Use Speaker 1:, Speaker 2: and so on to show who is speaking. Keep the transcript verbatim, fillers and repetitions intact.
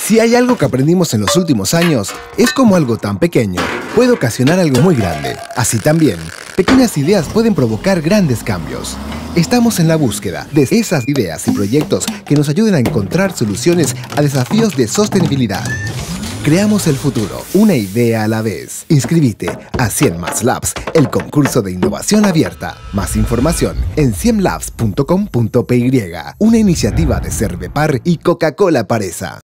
Speaker 1: Si hay algo que aprendimos en los últimos años, es como algo tan pequeño puede ocasionar algo muy grande. Así también, pequeñas ideas pueden provocar grandes cambios. Estamos en la búsqueda de esas ideas y proyectos que nos ayuden a encontrar soluciones a desafíos de sostenibilidad. Creamos el futuro, una idea a la vez. Inscríbete a cien más Labs, el concurso de innovación abierta. Más información en cien labs punto com punto p y, una iniciativa de Cervepar y Coca-Cola Paresa.